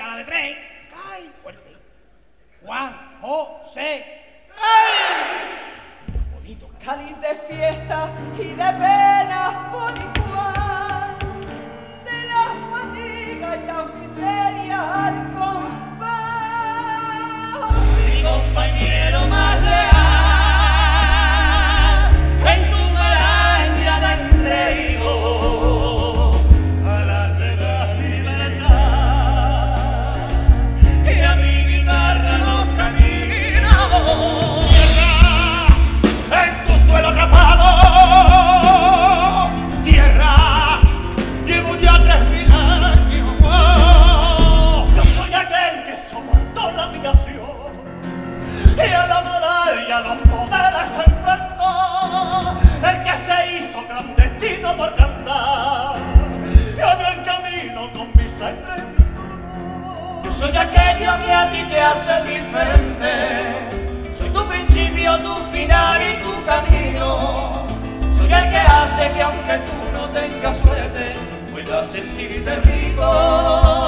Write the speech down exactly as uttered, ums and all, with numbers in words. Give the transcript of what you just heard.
a la de tres. ¡Ay, fuerte! Juan, José. ¡Ay! Bonito. Cáliz de fiesta y de penas por igual, de la fatiga y la miseria al compás. Mi compañero más leal en su maraña de entrego a la de la libertad y a mi guitarra los caminos. Tierra en tu suelo atrapado, tierra, llevo ya tres mil años. Yo soy aquel que soportó la humillación y a la moral y a los poderes se enfrentó, el que se hizo clandestino por cantar y abrió el camino con mi sangre y mi dolor. Yo soy aquello que a ti te hace diferente, soy tu principio, tu final y tu camino, soy el que hace que aunque tú no tengas suerte puedas sentirte rico.